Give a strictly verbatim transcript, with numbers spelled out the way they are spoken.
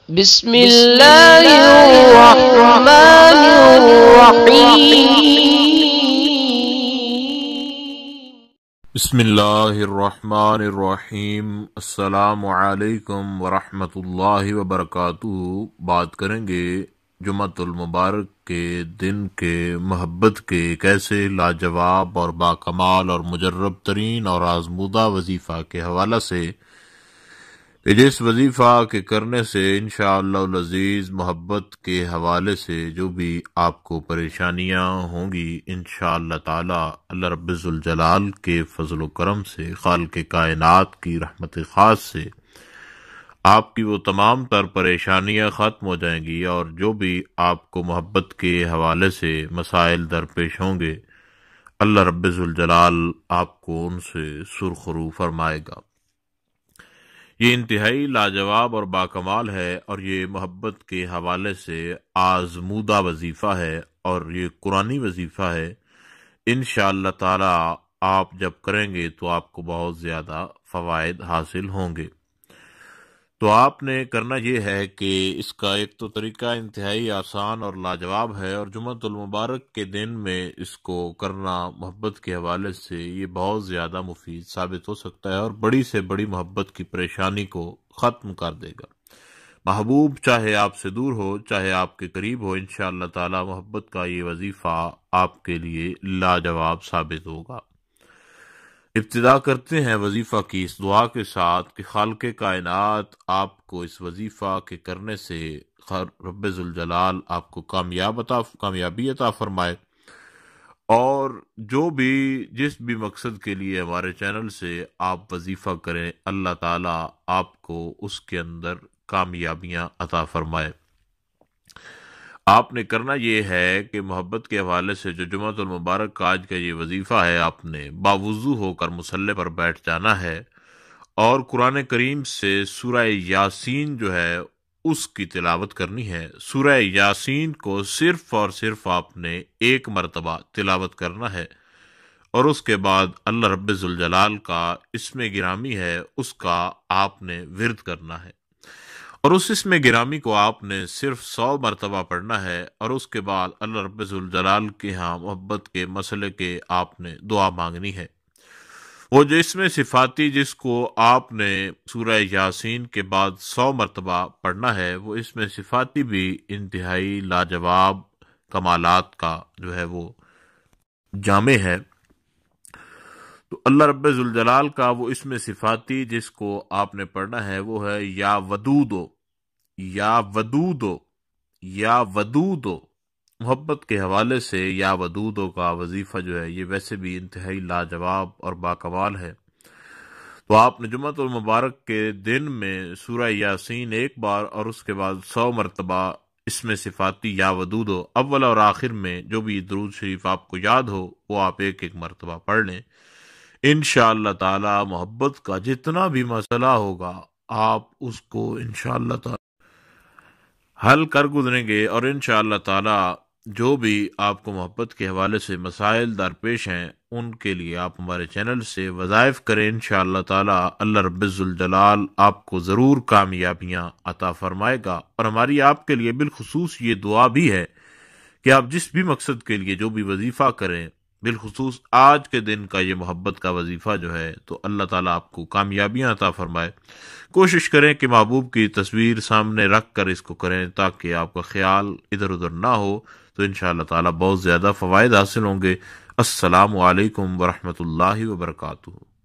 بسم اللہ الرحمن الرحیم بسم اللہ الرحمن الرحیم۔ السلام علیکم ورحمۃ اللہ وبرکاتہ۔ بات کریں گے جمعۃ المبارک کے دن کے محبت کے ایک ایسے لاجواب اور باکمال اور مجرب ترین اور آزمودہ وظیفہ کے حوالہ سے کہ جس وظیفہ کے کرنے سے انشاءاللہ العزیز محبت کے حوالے سے جو بھی آپ کو پریشانیاں ہوں گی انشاءاللہ تعالی اللہ رب ذوالجلال کے فضل و کرم سے، خالق کائنات کی رحمت خاص سے آپ کی وہ تمام تر پریشانیاں ختم ہو جائیں گی، اور جو بھی آپ کو محبت کے حوالے سے مسائل درپیش ہوں گے اللہ رب ذوالجلال آپ کو ان سے سرخرو فرمائے گا۔ یہ انتہائی لاجواب اور باکمال ہے، اور یہ محبت کے حوالے سے آزمودہ وظیفہ ہے، اور یہ قرآنی وظیفہ ہے۔ انشاءاللہ تعالی آپ جب کریں گے تو آپ کو بہت زیادہ فوائد حاصل ہوں گے۔ تو آپ نے کرنا یہ ہے کہ اس کا ایک تو طریقہ انتہائی آسان اور لاجواب ہے، اور جمعۃ المبارک کے دن میں اس کو کرنا محبت کے حوالے سے یہ بہت زیادہ مفید ثابت ہو سکتا ہے، اور بڑی سے بڑی محبت کی پریشانی کو ختم کر دے گا۔ محبوب چاہے آپ سے دور ہو چاہے آپ کے قریب ہو، انشاءاللہ تعالی محبت کا یہ وظیفہ آپ کے لیے لاجواب ثابت ہوگا۔ ابتدا کرتے ہیں وظیفہ کی اس دعا کے ساتھ کہ خالق کائنات آپ کو اس وظیفہ کے کرنے سے رب ذوالجلال آپ کو کامیاب عطا کامیابی عطا فرمائے، اور جو بھی جس بھی مقصد کے لیے ہمارے چینل سے آپ وظیفہ کریں اللہ تعالیٰ آپ کو اس کے اندر کامیابیاں عطا فرمائے۔ آپ نے کرنا یہ ہے کہ محبت کے حوالے سے جو جمعۃ المبارک کا آج کا یہ وظیفہ ہے، آپ نے باوضو ہو کر مصلی پر بیٹھ جانا ہے، اور قرآن کریم سے سورہ یاسین جو ہے اس کی تلاوت کرنی ہے۔ سورہ یاسین کو صرف اور صرف آپ نے ایک مرتبہ تلاوت کرنا ہے، اور اس کے بعد اللہ رب ذوالجلال کا اسم گرامی ہے اس کا آپ نے ورد کرنا ہے، اور اس اسم گرامی کو آپ نے صرف سو مرتبہ پڑھنا ہے، اور اس کے بعد اللہ رب ذوالجلال کے ہاں محبت کے مسئلے کے آپ نے دعا مانگنی ہے۔ وہ جو اسم صفاتی جس کو آپ نے سورہ یاسین کے بعد سو مرتبہ پڑھنا ہے، وہ اسم صفاتی بھی انتہائی لاجواب کمالات کا جو ہے وہ جامع ہے۔ تو اللہ رب ذوالجلال کا وہ اسم صفاتی جس کو آپ نے پڑھنا ہے وہ ہے یا ودودو یا ودودو یا ودودو۔ محبت کے حوالے سے یا ودودو کا وظیفہ جو ہے یہ ویسے بھی انتہائی لاجواب اور باکمال ہے۔ تو آپ نے جمعۃ المبارک کے دن میں سورہ یاسین ایک بار اور اس کے بعد سو مرتبہ اسم صفاتی یا ودودو اول اور آخر میں جو بھی درود شریف آپ کو یاد ہو وہ آپ ایک ایک مرتبہ پڑھ لیں۔ انشاءاللہ تعالی محبت کا جتنا بھی مسئلہ ہوگا آپ اس کو انشاءاللہ تعالی حل کر گزریں گے، اور انشاءاللہ تعالی جو بھی آپ کو محبت کے حوالے سے مسائل درپیش ہیں ان کے لیے آپ ہمارے چینل سے وظائف کریں۔ انشاءاللہ تعالی اللہ رب ذوالجلال آپ کو ضرور کامیابیاں عطا فرمائے گا، اور ہماری آپ کے لیے بالخصوص یہ دعا بھی ہے کہ آپ جس بھی مقصد کے لیے جو بھی وظیفہ کریں، بالخصوص آج کے دن کا یہ محبت کا وظیفہ جو ہے، تو اللہ تعالیٰ آپ کو کامیابیاں عطا فرمائے۔ کوشش کریں کہ محبوب کی تصویر سامنے رکھ کر اس کو کریں تاکہ آپ کا خیال ادھر ادھر نہ ہو، تو انشاءاللہ تعالیٰ بہت زیادہ فوائد حاصل ہوں گے۔ السلام علیکم ورحمۃ اللہ وبرکاتہ۔